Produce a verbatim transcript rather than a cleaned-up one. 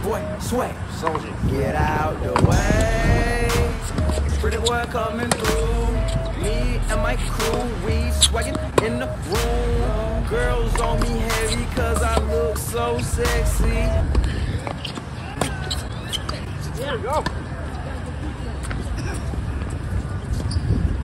boy, sway. Soldier. Get out the way. Pretty boy coming through. Me and my crew, we swaggin' in the room. Girls on me heavy cause I look so sexy. There we go.